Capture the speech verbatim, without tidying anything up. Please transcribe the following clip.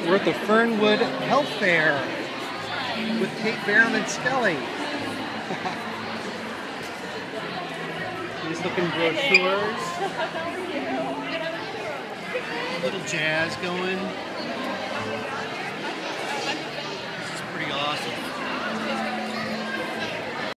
We're at the Fernwood Health Fair with Kate Barham and Skelly. These looking brochures. A little jazz going.